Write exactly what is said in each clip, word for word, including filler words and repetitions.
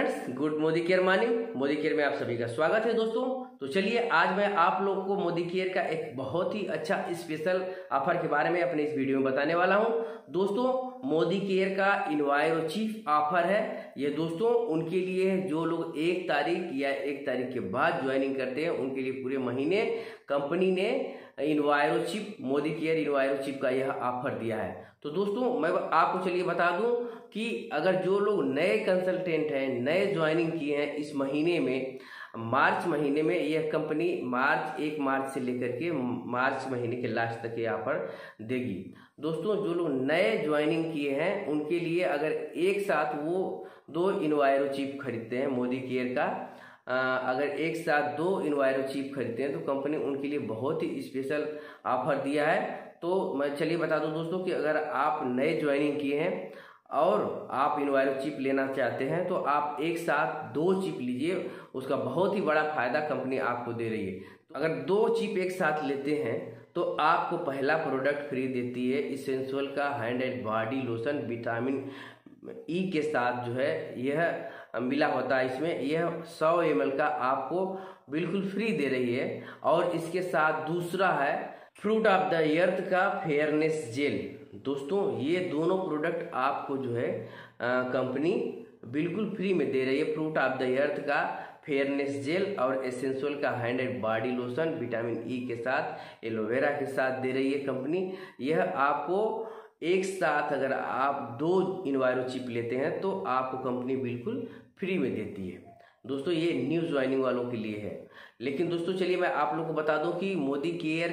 Friends, good Modi care morning. Modi care में आप सभी का स्वागत है दोस्तों। तो चलिए आज मैं आप लोग को मोदी केयर का एक बहुत ही अच्छा स्पेशल ऑफर के बारे में अपने इस वीडियो में बताने वाला हूं। दोस्तों, मोदी केयर का इन्वायरो चीफ ऑफर है ये दोस्तों उनके लिए जो लोग एक तारीख या एक तारीख के बाद ज्वाइनिंग करते हैं उनके लिए पूरे महीने कंपनी ने enviro chief Modi care enviro chief का यह ऑफर दिया है। तो दोस्तों मैं आपको चलिए बता दूं कि अगर जो लोग नए कंसल्टेंट हैं, नए ज्वाइनिंग किए हैं इस महीने में, मार्च महीने में यह कंपनी मार्च एक मार्च से लेकर के मार्च महीने के लास्ट तक ये ऑफर देगी। दोस्तों, जो लोग नए ज्वाइनिंग किए हैं उनके लिए अगर एक साथ वो दो इन्वायरो चीफ खरीदते हैं मोदी केयर का, आ, अगर एक साथ दो इन्वायरो चीफ खरीदते हैं तो कंपनी उनके लिए बहुत ही स्पेशल ऑफर दिया है। तो मैं चलिए बता दूं दोस्तों कि अगर आप नए ज्वाइनिंग किए हैं और आप इन्वायरो चिप लेना चाहते हैं तो आप एक साथ दो चिप लीजिए, उसका बहुत ही बड़ा फायदा कंपनी आपको दे रही है। अगर दो चिप एक साथ लेते हैं तो आपको पहला प्रोडक्ट फ्री देती है इसेंशियल का hand and body lotion vitamin E के साथ जो है यह मिला होता है। इसमें यह सौ एम एल का आपको बिल्कुल फ्री दे रही है। और इसके साथ दूसरा है फ्रूट ऑफ द अर्थ का फेयरनेस जेल। दोस्तों, ये दोनों प्रोडक्ट आपको जो है कंपनी बिल्कुल फ्री में दे रही है। फ्रूट ऑफ द अर्थ का फेयरनेस जेल और एसेंशियल का hand and body lotion vitamin E के साथ एलोवेरा के साथ दे रही है कंपनी। यह आपको एक साथ अगर आप दो इन्वायरो चिप लेते हैं तो आपको कंपनी बिल्कुल फ्री में देती है। दोस्तों, ये न्यू ज्वाइनिंग वालों के लिए है। लेकिन दोस्तों चलिए मैं आप लोगों को बता दूं कि मोदी केयर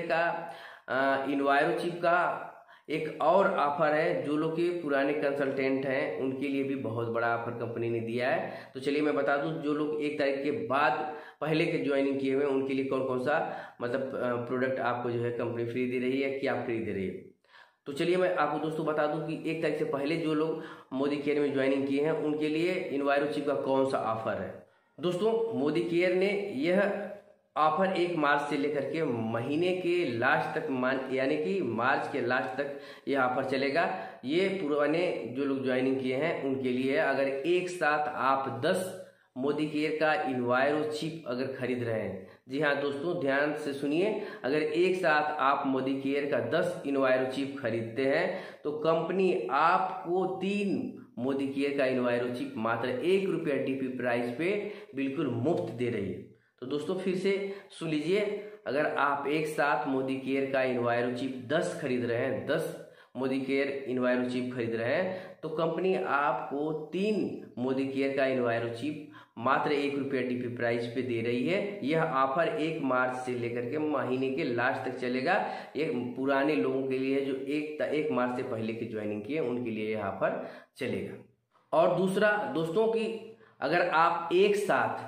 का इन्वायरो चिप का एक और ऑफर है। जो लोग के पुराने कंसल्टेंट हैं उनके लिए भी बहुत बड़ा ऑफर कंपनी ने दिया है। तो चलिए मैं बता दूं जो लोग एक तारीख के बाद पहले के ज्वाइनिंग किए हुए हैं उनके लिए कौन कौन सा मतलब प्रोडक्ट आपको जो है कंपनी फ्री दे रही है, क्या फ्री दे रही है। तो चलिए मैं आपको दोस्तों बता दूं कि एक तारीख से पहले जो लोग मोदी केयर में ज्वाइनिंग किए हैं उनके लिए इन्वायरो चिप का कौन सा ऑफर है। दोस्तों, मोदी केयर ने यह ऑफर एक मार्च से लेकर के महीने के लास्ट तक मान यानी कि मार्च के लास्ट तक यह ऑफर चलेगा। ये पुराने जो लोग ज्वाइनिंग किए हैं उनके लिए है। अगर एक साथ आप दस मोदी केयर का इन्वायरो चिप अगर खरीद रहे हैं, जी हाँ दोस्तों ध्यान से सुनिए, अगर एक साथ आप मोदी केयर का दस इन्वायरो चिप खरीदते हैं तो कंपनी आपको तीन मोदी केयर का इन्वायरो चिप मात्र एक रुपया डीपी प्राइस पे बिल्कुल मुफ्त दे रही है। तो दोस्तों फिर से सुन लीजिए, अगर आप एक साथ मोदी केयर का इन्वायरो चिप दस खरीद रहे हैं, दस मोदी केयर इन्वायरो चिप खरीद रहे हैं तो कंपनी आपको तीन मोदी केयर का इन्वायरो चिप मात्र एक रुपया डीपी प्राइस पे दे रही है। यह ऑफर एक मार्च से लेकर के महीने के लास्ट तक चलेगा। ये पुराने लोगों के लिए जो एक एक मार्च से पहले की ज्वाइनिंग किए उनके लिए यह ऑफर चलेगा। और दूसरा दोस्तों कि अगर आप एक साथ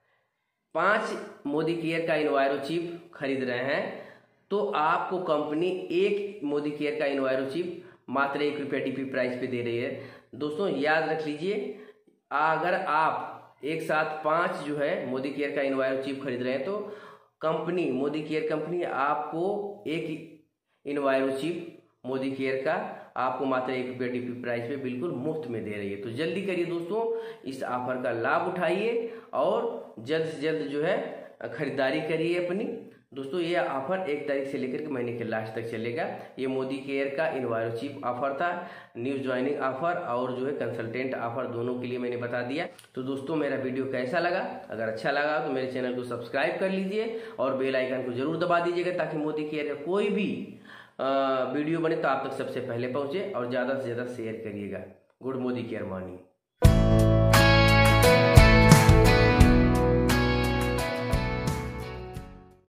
पांच मोदी केयर का इन्वायरो चिप खरीद रहे हैं तो आपको कंपनी एक मोदी केयर का इन्वायरो चिप मात्र एक रुपया डीपी प्राइस पे दे रही है। दोस्तों याद रख लीजिए, अगर आप एक साथ पांच जो है मोदी केयर का इन्वायरो चिप खरीद रहे हैं तो कंपनी मोदी केयर कंपनी आपको एक इन्वायरो चिप मोदी केयर का आपको मात्र एक रुपया डीपी प्राइस पे बिल्कुल मुफ्त में दे रही है। तो जल्दी करिए दोस्तों, इस ऑफर का लाभ उठाइए और जल्द से जल्द जो है खरीदारी करिए अपनी। दोस्तों, ये ऑफर एक तारीख से लेकर के महीने के लास्ट तक चलेगा। ये मोदी केयर का इन्वायरो चिप ऑफर था, न्यू ज्वाइनिंग ऑफर और जो है कंसल्टेंट ऑफर, दोनों के लिए मैंने बता दिया। तो दोस्तों मेरा वीडियो कैसा लगा? अगर अच्छा लगा तो मेरे चैनल को सब्सक्राइब कर लीजिए और बेल आइकन को जरूर दबा दीजिएगा ताकि मोदी केयर का कोई भी वीडियो बने तो आप तक सबसे पहले पहुंचे। और ज़्यादा से ज़्यादा शेयर करिएगा। Good Modi care morning.